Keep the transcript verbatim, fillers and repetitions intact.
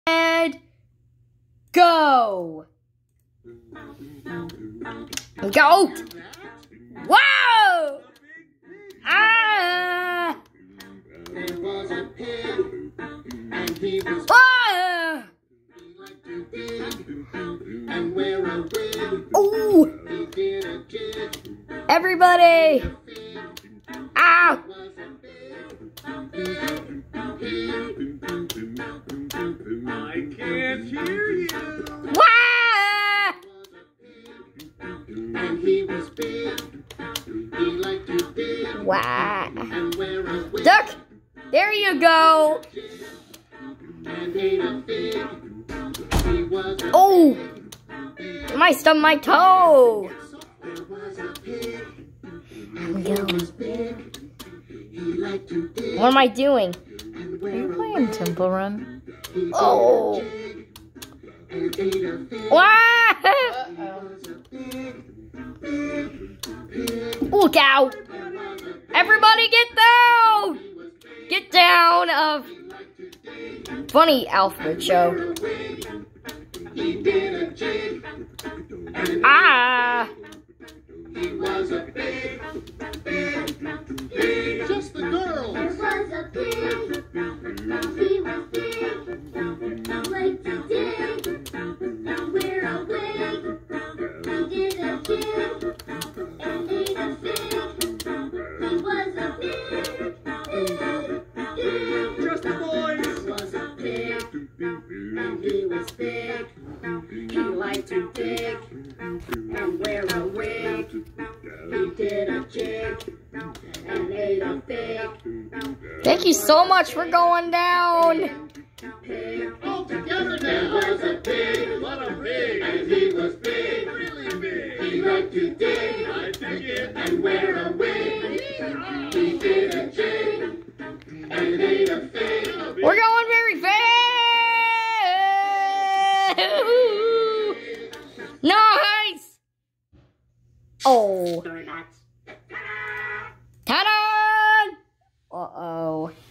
And go! Go! Whoa! Ah! There was a pig, and he was Ah! he liked to dig and wear a wig. Ooh! He did a jig. Everybody! Ah! Was a pig, pig, pig. I can't hear you. Wah! And he was big. He liked to dig Wah! and wear a wig. Duck! There you go! And ate a fig. He was a Oh! I might stub my toe! There was a pig. There we go. Was big. He liked to dig What am I doing? and Are you wear a playing Temple Run? He did Oh. a jig and ate a fig. Wah! He was a pig, pig, pig. Look out! There was a pig. Everybody get down! He was big. Get down of He liked to dig Funny Alfred Show. and wear a wig. He did a jig and Ah! he was a pig, pig, pig. Just the girls. There was a pig, and he was big. He liked to dig and wear a wig. He did a jig and ate a fig. He was a pig, pig, pig. Just the boys. There was a pig, and he was big. He liked to dig and wear a wig. He did a jig and ate a fig. Thank you so much for going down! Pig. All together There now. was a pig, What a pig. and he was big. Really big. He liked to dig I dig it. and wear a wig. He did a jig and ate a fig. We're going very fast! Nice! Oh. Story box. Ta-da! Uh-oh.